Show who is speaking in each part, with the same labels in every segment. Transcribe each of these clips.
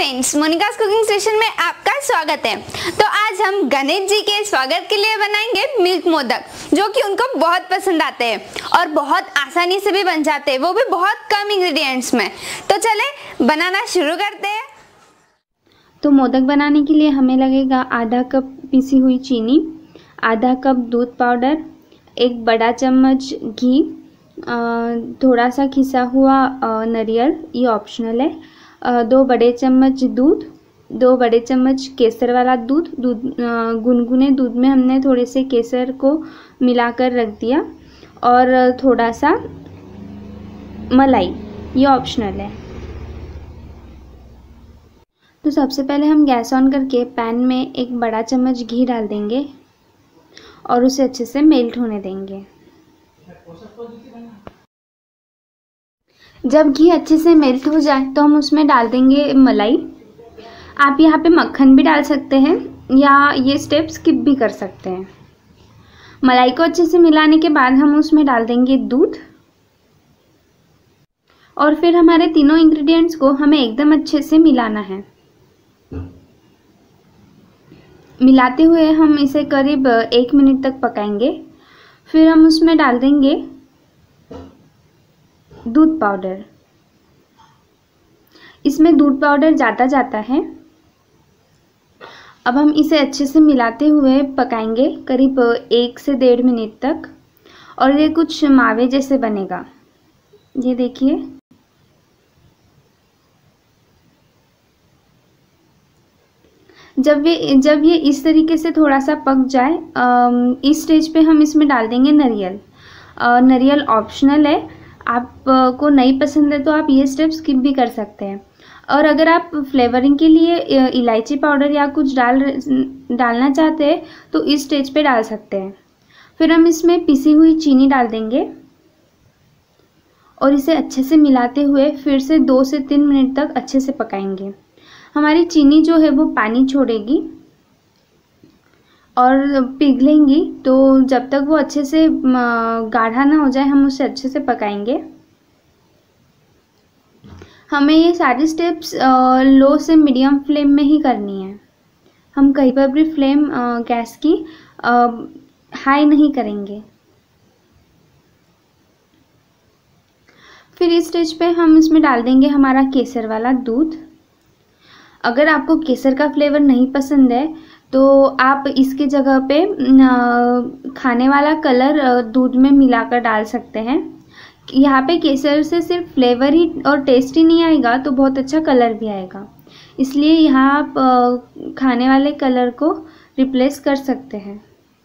Speaker 1: Friends, Monika's cooking station में आपका स्वागत है। तो आज हम गणेश जी के स्वागत के लिए बनाएंगे मिल्क मोदक, जो कि उनको बहुत पसंद आते हैं और बहुत आसानी से भी बन जाते हैं, वो भी बहुत कम इंग्रेडिएंट्स में। तो चले बनाना शुरू करते हैं।
Speaker 2: तो मोदक बनाने के लिए हमें लगेगा आधा कप पिसी हुई चीनी, आधा कप दूध पाउडर, एक बड़ा चम्मच घी, थोड़ा सा खिसा हुआ नारियल, ये ऑप्शनल है, 2 बड़े चम्मच दूध, 2 बड़े चम्मच केसर वाला दूध। गुनगुने दूध में हमने थोड़े से केसर को मिलाकर रख दिया और थोड़ा सा मलाई, ये ऑप्शनल है। तो सबसे पहले हम गैस ऑन करके पैन में एक बड़ा चम्मच घी डाल देंगे और उसे अच्छे से मेल्ट होने देंगे। जब घी अच्छे से मेल्ट हो जाए तो हम उसमें डाल देंगे मलाई। आप यहाँ पे मक्खन भी डाल सकते हैं या ये स्टेप स्किप भी कर सकते हैं। मलाई को अच्छे से मिलाने के बाद हम उसमें डाल देंगे दूध और फिर हमारे तीनों इंग्रेडिएंट्स को हमें एकदम अच्छे से मिलाना है। मिलाते हुए हम इसे करीब 1 मिनट तक पकाएंगे। फिर हम उसमें डाल देंगे दूध पाउडर। इसमें दूध पाउडर ज़्यादा जाता है। अब हम इसे अच्छे से मिलाते हुए पकाएंगे करीब 1 से 1.5 मिनट तक और ये कुछ मावे जैसे बनेगा। ये देखिए, जब ये इस तरीके से थोड़ा सा पक जाए, इस स्टेज पे हम इसमें डाल देंगे नारियल। नारियल ऑप्शनल है, आपको नहीं पसंद है तो आप ये स्टेप स्किप भी कर सकते हैं। और अगर आप फ्लेवरिंग के लिए इलायची पाउडर या कुछ डालना चाहते हैं तो इस स्टेज पे डाल सकते हैं। फिर हम इसमें पिसी हुई चीनी डाल देंगे और इसे अच्छे से मिलाते हुए फिर से 2 से 3 मिनट तक अच्छे से पकाएंगे। हमारी चीनी जो है वो पानी छोड़ेगी और पिघलेंगी, तो जब तक वो अच्छे से गाढ़ा ना हो जाए हम उसे अच्छे से पकाएंगे। हमें ये सारी स्टेप्स लो से मीडियम फ्लेम में ही करनी है। हम कहीं पर भी फ्लेम गैस की हाई नहीं करेंगे। फिर इस स्टेज पे हम इसमें डाल देंगे हमारा केसर वाला दूध। अगर आपको केसर का फ्लेवर नहीं पसंद है तो आप इसके जगह पे खाने वाला कलर दूध में मिलाकर डाल सकते हैं। यहाँ पे केसर से सिर्फ फ्लेवर ही और टेस्ट ही नहीं आएगा, तो बहुत अच्छा कलर भी आएगा। इसलिए यहाँ आप खाने वाले कलर को रिप्लेस कर सकते हैं।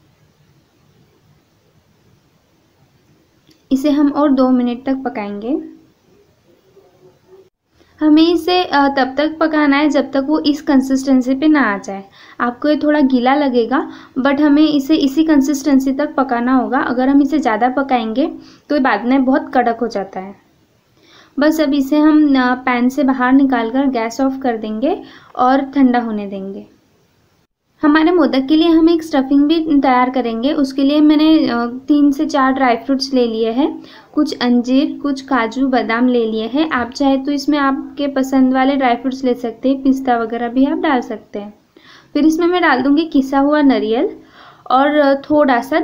Speaker 2: इसे हम और 2 मिनट तक पकाएंगे। हमें इसे तब तक पकाना है जब तक वो इस कंसिस्टेंसी पे ना आ जाए। आपको ये थोड़ा गीला लगेगा, बट हमें इसे इसी कंसिस्टेंसी तक पकाना होगा। अगर हम इसे ज़्यादा पकाएंगे तो बाद में बहुत कड़क हो जाता है। बस अब इसे हम पैन से बाहर निकालकर गैस ऑफ कर देंगे और ठंडा होने देंगे। हमारे मोदक के लिए हम एक स्टफिंग भी तैयार करेंगे। उसके लिए मैंने 3 से 4 ड्राई फ्रूट्स ले लिए हैं। कुछ अंजीर, कुछ काजू, बादाम ले लिए हैं। आप चाहे तो इसमें आपके पसंद वाले ड्राई फ्रूट्स ले सकते हैं, पिस्ता वगैरह भी आप डाल सकते हैं। फिर इसमें मैं डाल दूँगी किसा हुआ नारियल और थोड़ा सा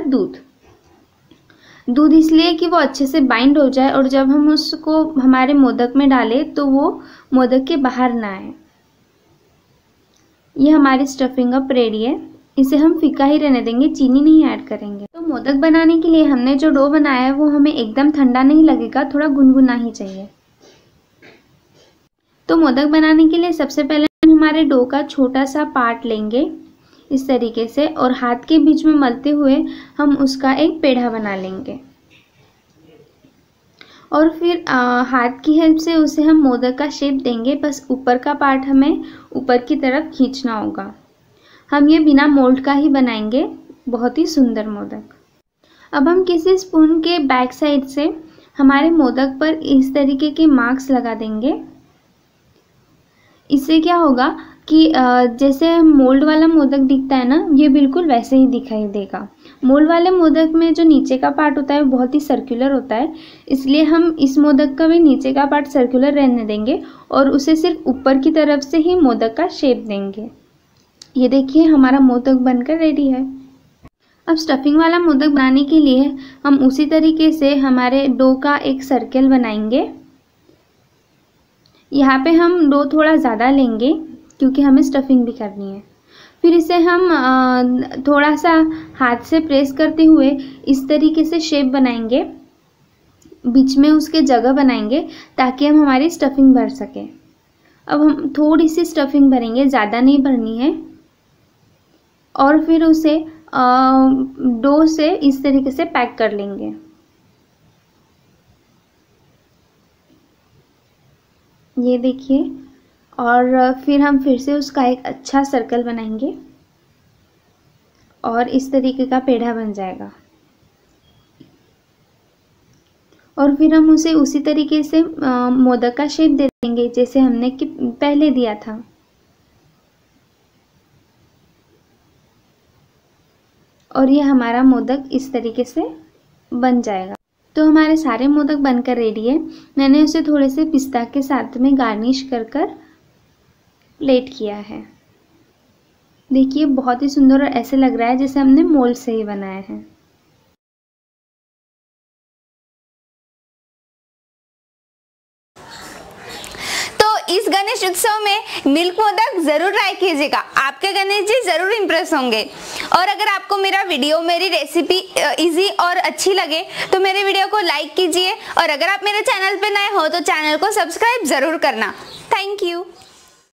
Speaker 2: दूध इसलिए कि वो अच्छे से बाइंड हो जाए और जब हम उसको हमारे मोदक में डालें तो वो मोदक के बाहर ना आए। ये हमारी स्टफिंग अब रेडी है। इसे हम फीका ही रहने देंगे, चीनी नहीं ऐड करेंगे। तो मोदक बनाने के लिए हमने जो डो बनाया है वो हमें एकदम ठंडा नहीं लगेगा, थोड़ा गुनगुना ही चाहिए। तो मोदक बनाने के लिए सबसे पहले हम हमारे डो का छोटा सा पार्ट लेंगे इस तरीके से और हाथ के बीच में मलते हुए हम उसका एक पेड़ा बना लेंगे और फिर हाथ की हेल्प से उसे हम मोदक का शेप देंगे। बस ऊपर का पार्ट हमें ऊपर की तरफ खींचना होगा। हम ये बिना मोल्ड का ही बनाएंगे, बहुत ही सुंदर मोदक। अब हम किसी स्पून के बैक साइड से हमारे मोदक पर इस तरीके के मार्क्स लगा देंगे। इससे क्या होगा कि जैसे मोल्ड वाला मोदक दिखता है ना, ये बिल्कुल वैसे ही दिखाई देगा। मोल्ड वाले मोदक में जो नीचे का पार्ट होता है वो बहुत ही सर्कुलर होता है, इसलिए हम इस मोदक का भी नीचे का पार्ट सर्कुलर रहने देंगे और उसे सिर्फ ऊपर की तरफ से ही मोदक का शेप देंगे। ये देखिए हमारा मोदक बनकर रेडी है। अब स्टफिंग वाला मोदक बनाने के लिए हम उसी तरीके से हमारे डो का एक सर्कल बनाएंगे। यहाँ पे हम डो थोड़ा ज़्यादा लेंगे क्योंकि हमें स्टफिंग भी करनी है। फिर इसे हम थोड़ा सा हाथ से प्रेस करते हुए इस तरीके से शेप बनाएंगे, बीच में उसके जगह बनाएंगे ताकि हम हमारी स्टफिंग भर सके। अब हम थोड़ी सी स्टफिंग भरेंगे, ज़्यादा नहीं भरनी है, और फिर उसे डो से इस तरीके से पैक कर लेंगे। ये देखिए, और फिर हम फिर से उसका एक अच्छा सर्कल बनाएंगे और इस तरीके का पेड़ा बन जाएगा। और फिर हम उसे उसी तरीके से मोदक का शेप दे देंगे जैसे हमने पहले दिया था। और ये हमारा मोदक इस तरीके से बन जाएगा। तो हमारे सारे मोदक बनकर रेडी है। मैंने उसे थोड़े से पिस्ता के साथ में गार्निश कर प्लेट किया है। देखिए बहुत ही सुंदर और ऐसे लग रहा है जैसे हमने मोल्ड से ही बनाया है।
Speaker 1: इस गणेश उत्सव में मिल्क मोदक जरूर ट्राई कीजिएगा, आपके गणेश जी जरूर इंप्रेस होंगे। और अगर आपको मेरा वीडियो, मेरी रेसिपी इजी और अच्छी लगे तो मेरे वीडियो को लाइक कीजिए, और अगर आप मेरे चैनल पे नए हो तो चैनल को सब्सक्राइब जरूर करना। Thank you.